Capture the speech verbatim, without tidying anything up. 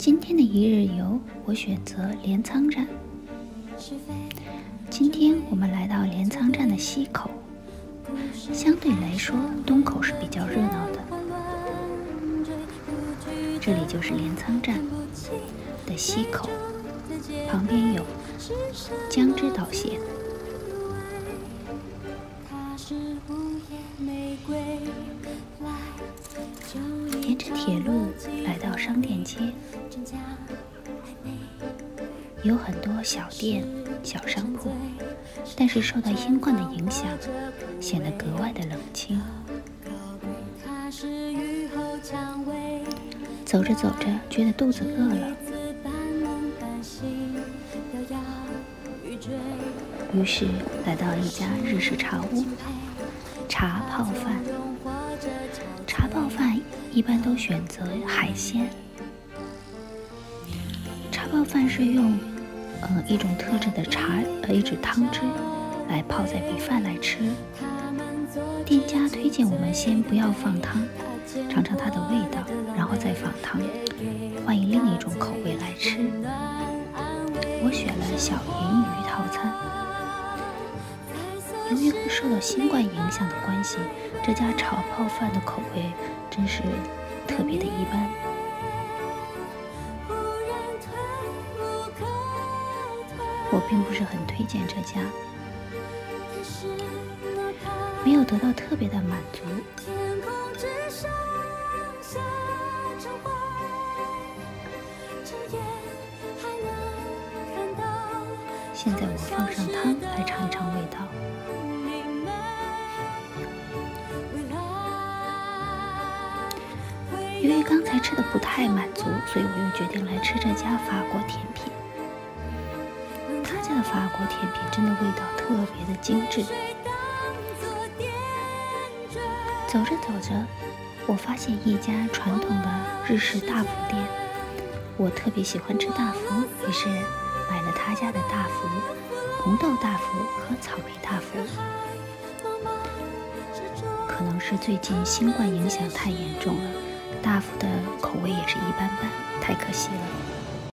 今天的一日游，我选择镰仓站。今天我们来到镰仓站的西口，相对来说，东口是比较热闹的。这里就是镰仓站的西口，旁边有江之岛线。沿着铁路来到商店街，有很多小店、小商铺，但是受到新冠的影响，显得格外的冷清。走着走着，觉得肚子饿了，于是来到一家日式茶屋，茶泡饭。茶泡饭一般都选择海鲜。茶泡饭是用呃一种特制的茶呃一种汤汁来泡在米饭来吃。店家推荐我们先不要放汤，尝尝它的味道，然后再放汤，换以另一种口味来吃。我选了小盐鱼套餐。由于受到新冠影响的关系，这家茶泡饭的口味真是特别的一般。我并不是很推荐这家，没有得到特别的满足。现在我放上汤来尝一尝味道。由于刚才吃的不太满足，所以我又决定来吃这家法国甜品。他家的法国甜品真的味道特别的精致。走着走着，我发现一家传统的日式大福店，我特别喜欢吃大福，于是买了他家的大福、红豆大福和草莓大福。可能是最近新冠影响太严重了，大福的口味也是一般般，太可惜了。